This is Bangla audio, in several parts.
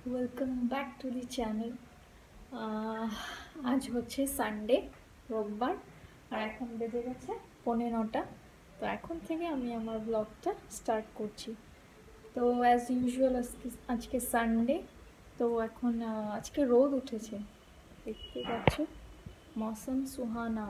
Welcome back to the channel. আজ হচ্ছে সানডে, রোববার, আর এখন বেজে গেছে 9:15। তো এখন থেকে আমি আমার ব্লগটা স্টার্ট করছি। তো অ্যাজ ইউজুয়াল আজকে সানডে। তো এখন আজকে রোদ উঠেছে, দেখতে পাচ্ছ, মৌসুম সুহানা।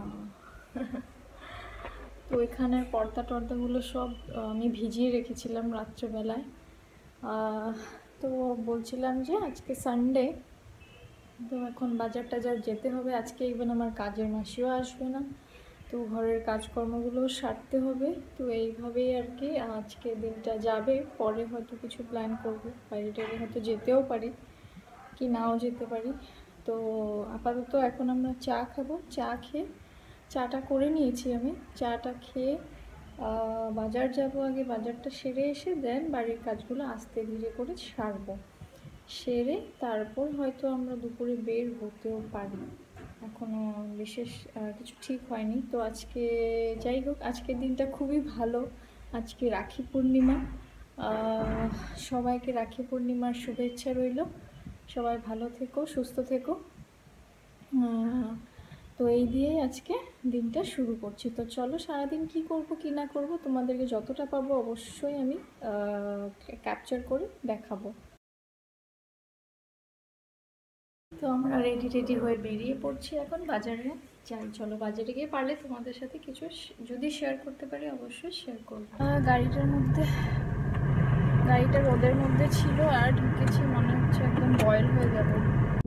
তো এখানের পর্দা টর্দাগুলো সব আমি ভিজিয়ে রেখেছিলাম রাত্রেবেলায়। তো বলছিলাম যে আজকে সানডে, তো এখন বাজার টাজার যেতে হবে। আজকে ইভেন আমার কাজের মাসিও আসবে না, তো ঘরের কাজকর্মগুলোও সারতে হবে। তো এইভাবেই আর কি আজকে দিনটা যাবে। পরে হয়তো কিছু প্ল্যান করবো, বাইরে টাইরে হয়তো যেতেও পারি কি নাও যেতে পারি। তো আপাতত এখন আমরা চা খাবো। চাটা করে নিয়েছি আমি। চাটা খেয়ে বাজার যাব। আগে বাজারটা সেরে এসে দেন বাড়ির কাজগুলো আস্তে ধীরে করে সারবো। সেরে তারপর হয়তো আমরা দুপুরে বের হতেও পারি। এখনও বিশেষ কিছু ঠিক হয়নি। তো আজকে যাই হোক, আজকের দিনটা খুবই ভালো। আজকে রাখি পূর্ণিমা। সবাইকে রাখি পূর্ণিমার শুভেচ্ছা রইল। সবাই ভালো থেকো, সুস্থ থেকো। তো এই দিয়েই আজকে দিনটা শুরু করছি। তো চলো, সারাদিন কি করব কি না করব তোমাদেরকে যতটা পাবো অবশ্যই আমি ক্যাপচার করে দেখাবো। তো আমরা রেডি হয়ে বেরিয়ে পড়ছি এখন বাজারে। যাই, চলো বাজারে গিয়ে পারলে তোমাদের সাথে কিছু যদি শেয়ার করতে পারি অবশ্যই শেয়ার করবো। গাড়িটা রোদের মধ্যে ছিল আর ঢুকেছি, মনে হচ্ছে একদম বয়েল হয়ে যাবে।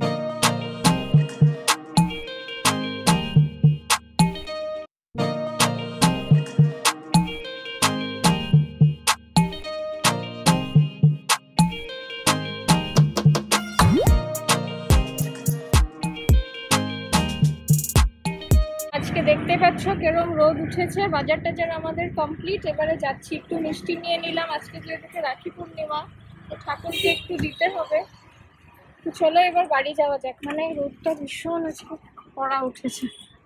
আজকে দেখতে পাচ্ছ কেরম রোদ উঠেছে। বাজার টাজার আমাদের কমপ্লিট। এবারে যাচ্ছি, একটু মিষ্টি নিয়ে নিলাম। আজকে যেহেতু রাখি পূর্ণিমা, তো ঠাকুরকে একটু দিতে হবে। তো চলো এবার বাড়ি যাওয়া যাক। মানে রোদটা ভীষণ আজকে কড়া উঠেছে।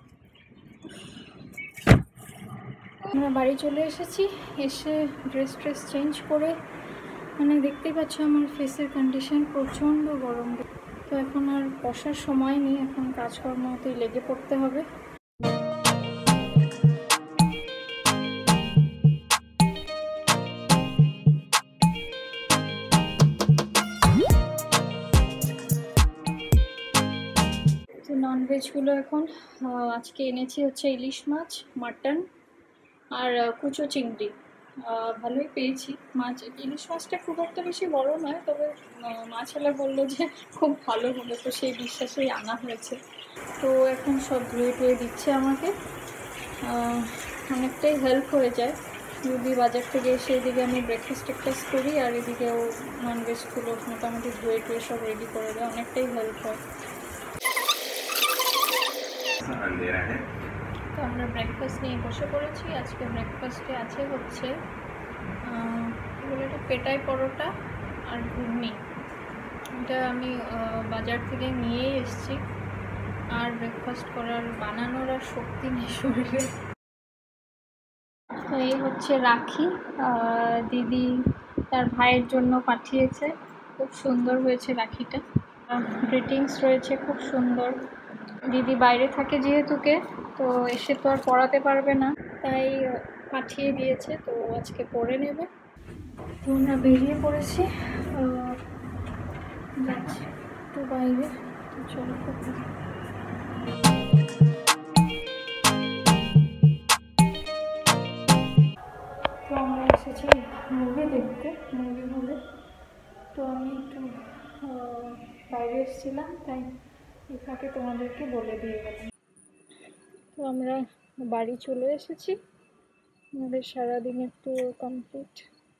আমরা বাড়ি চলে এসেছি। এসে ড্রেস চেঞ্জ করে, মানে দেখতেই পাচ্ছ আমার ফেসের কন্ডিশন প্রচণ্ড গরম। তো এখন আর বসার সময় নেই, এখন কাজকর্মতে লেগে পড়তে হবে। তো ননভেজগুলো এখন আজকে এনেছি হচ্ছে ইলিশ মাছ, মাটন আর কুচো চিংড়ি। ভালোই পেয়েছি মাছ। ইলিশ মাছটা খুব একটা বেশি বড় নয়, তবে মাছওয়ালা বললো যে খুব ভালো হলো, তো সেই বিশ্বাসেই আনা হয়েছে। তো এখন সব ধুয়ে টুয়ে দিচ্ছে আমাকে। অনেকটাই হেল্প হয়ে যায় যদি বাজার থেকে এসে এদিকে আমি ব্রেকফাস্ট টেকফাস্ট করি আর এদিকেও ননভেজগুলো মোটামুটি ধুয়ে টুয়ে সব রেডি করে দেয়, অনেকটাই হেল্প হয়। তো আমরা ব্রেকফাস্ট নিয়ে বসে পড়েছি। আজকে ব্রেকফাস্টে আছে হচ্ছে কী বলে এটা, পেটাই পরোটা আর ঘুগনি। এটা আমি বাজার থেকে নিয়েই এসেছি, আর ব্রেকফাস্ট করার বানানোর আর শক্তি নেই শরীরে। তো এই হচ্ছে রাখি, দিদি তার ভাইয়ের জন্য পাঠিয়েছে। খুব সুন্দর হয়েছে রাখিটা। গ্রিটিংস রয়েছে খুব সুন্দর। দিদি বাইরে থাকে যেহেতুকে, তো এসে তো আর পড়াতে পারবে না, তাই পাঠিয়ে দিয়েছে। তো আজকে পড়ে নেবে। তো আমরা বেরিয়ে পড়েছি, যাচ্ছি একটু বাইরে। তো চলো, তো আমরা এসেছি মুভি দেখতে, মুভি হলে। তো আমি একটু বাইরে এসেছিলাম, তাই এখানে তোমাদেরকে বলে দিয়ে গেলাম। তো আমরা বাড়ি চলে এসেছি। আমাদের সারাদিনের ট্যুর কমপ্লিট।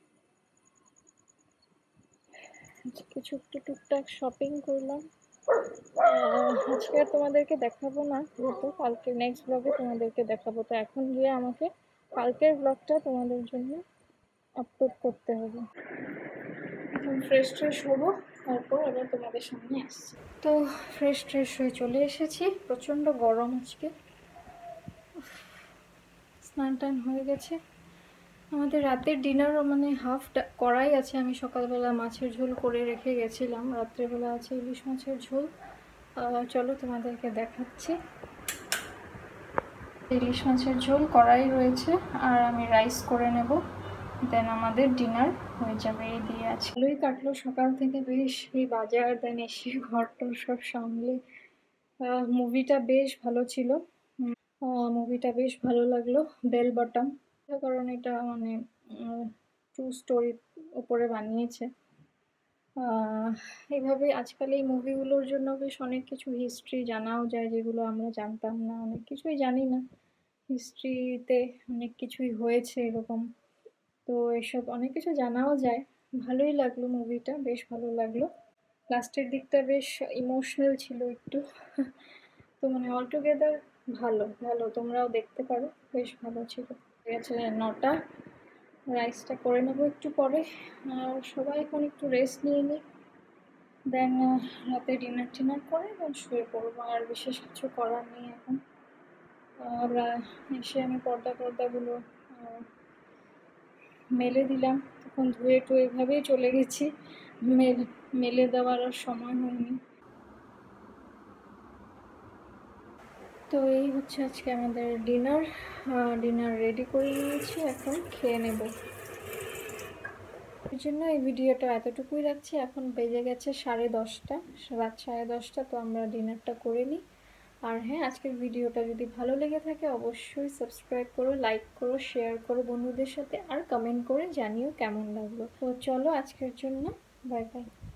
কিছু একটু টুকটাক শপিং করলাম। আজকে আর তোমাদেরকে দেখাবো না, যেহেতু কালকে নেক্সট ব্লগে তোমাদেরকে দেখাবো। তো এখন গিয়ে আমাকে কালকের ব্লগটা তোমাদের জন্য আপলোড করতে হবে। এখন ফ্রেশ হবো, তারপর আবার তোমাদের সামনে আসছি। তো ফ্রেশ হয়ে চলে এসেছি। প্রচণ্ড গরম আজকে। স্নান টান হয়ে গেছে, আমাদের রাতের ডিনারও মানে হাফ করাই আছে। আমি সকালবেলা মাছের ঝোল করে রেখে গেছিলাম, রাত্রেবেলা আছে ইলিশ মাছের ঝোল। চলো তোমাদেরকে দেখাচ্ছি। ইলিশ মাছের ঝোল করাই রয়েছে, আর আমি রাইস করে নেব, দেন আমাদের ডিনার হয়ে যাবে। এই দিয়ে আছে। ভালোই কাটলো সকাল থেকে, বেশ এই বাজার, দেন এসে ঘরটর সব সামলে। মুভিটা বেশ ভালো ছিল। মুভিটা বেশ ভালো লাগলো, বেল বটম। কারণ এটা মানে ট্রু স্টোরির ওপরে বানিয়েছে। এইভাবে আজকাল এই মুভিগুলোর জন্য বেশ অনেক কিছু হিস্ট্রি জানাও যায়, যেগুলো আমরা জানতাম না, অনেক কিছুই জানি না। হিস্ট্রিতে অনেক কিছুই হয়েছে এরকম, তো এসব অনেক কিছু জানাও যায়। ভালোই লাগলো মুভিটা, বেশ ভালো লাগলো। লাস্টের দিকটা বেশ ইমোশনাল ছিল একটু। তো মানে অলটুগেদার ভালো ভালো, তোমরাও দেখতে পারো, বেশ ভালো ছিল। ঠিক আছে, 9টা। রাইসটা করে নেবো একটু পরে, আর সবাই এখন একটু রেস্ট নিয়ে নিই, দেন রাতে ডিনার টিনার করে দেন শুয়ে পড়বো। আর বিশেষ কিছু করার নেই এখন। আমরা এসে আমি পর্দাগুলো মেলে দিলাম, তখন ধুয়ে টুয়ে এভাবেই চলে গেছি, মেলে দেওয়ার আর সময় হয়নি। তো এই হচ্ছে আজকে আমাদের ডিনার রেডি করে নিয়েছি, এখন খেয়ে নেব। এই জন্য এই ভিডিওটা এতটুকুই রাখছি। এখন বেজে গেছে 10:30, রাত 10:30। তো আমরা ডিনারটা করে নিই। আর হ্যাঁ, আজকের ভিডিওটা যদি ভালো লেগে থাকে অবশ্যই সাবস্ক্রাইব করো, লাইক করো, শেয়ার করো বন্ধুদের সাথে, আর কমেন্ট করে জানিও কেমন লাগলো। তো চলো আজকের জন্য বাই বাই।